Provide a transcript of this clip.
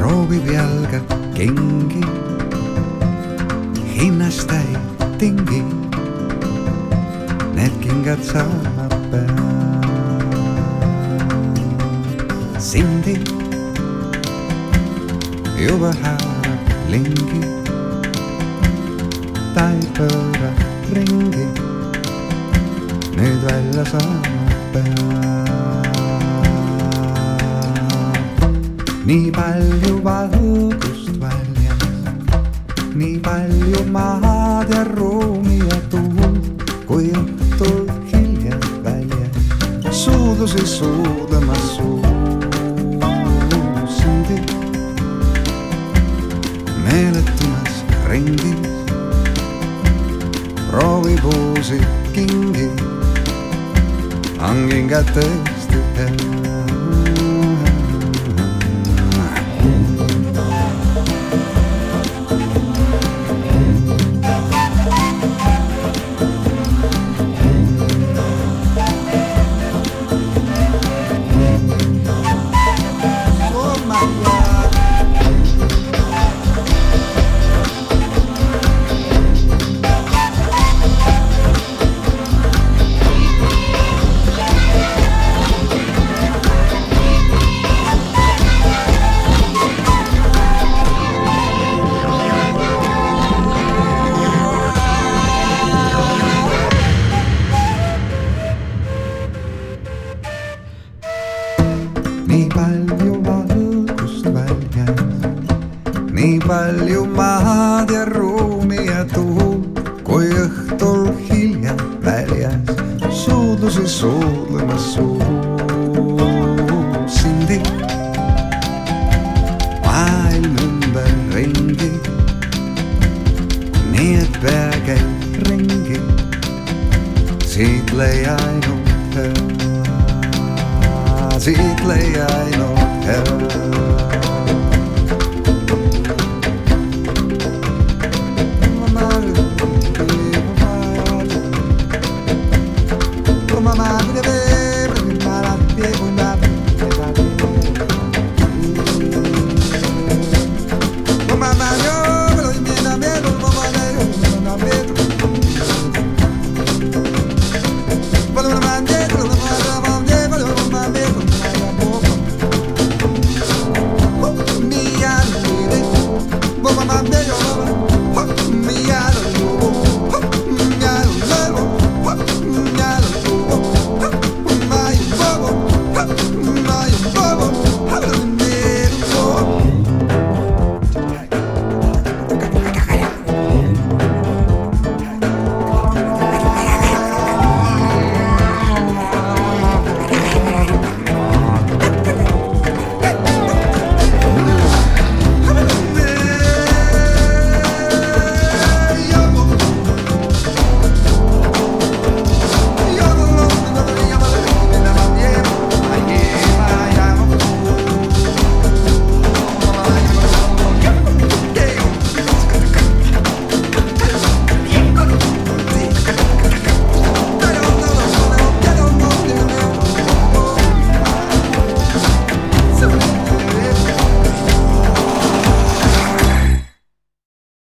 proovib jalga kingi, hinnast ei tingi, need kingad saab pea. Sindi juba haarab lingi, ta ei pööra ringi, nüüd välja saab pea. Nii palju valgust väljas, nii palju maad ja ruumi ja tuul, kui õhtul hiljem väljas suudlusi suudlemas suusindi. Meeletumas ringis proovib uusi kingi, hangin kätesti hea. Nii palju valgust väljas, nii palju maad ja ruumi ja tuul, kui õhtul hiljem väljas suudlusi suudlemas suusindi. Maailm ümber ringi, nii et pea käib ringi, siit leia ainult hea. Siit leia